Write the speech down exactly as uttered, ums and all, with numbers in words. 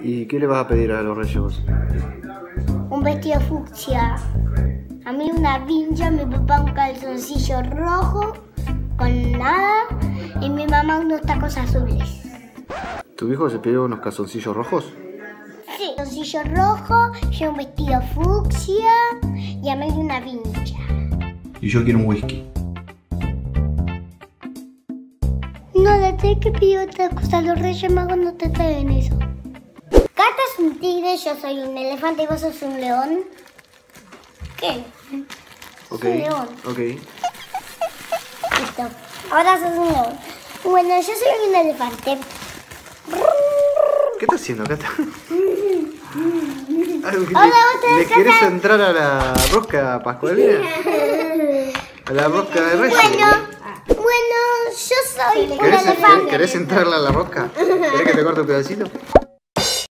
¿Y qué le vas a pedir a los reyes vos? Un vestido fucsia. A mí una vincha, mi papá un calzoncillo rojo con nada y mi mamá unos tacos azules. ¿Tu hijo se pidió unos calzoncillos rojos? Sí. Calzoncillo rojo, yo un vestido fucsia y a mí una vincha. Y yo quiero un whisky. No le tenés que pedir otra cosa, los reyes magos no te traen eso. Cata es un tigre, yo soy un elefante y vos sos un león. ¿Qué? Ok, Soy un león. ok. Listo. Ahora sos un león. Bueno, yo soy un elefante. ¿Qué estás haciendo, Cata? Algo que Hola, le, vos tenés ¿le que querés hacer- entrar a la rosca pascualina? ¿A la rosca de reyes? Bueno, bueno, yo soy un ¿Querés, elefante. ¿Querés entrarla a la rosca? ¿Querés que te corte un pedacito?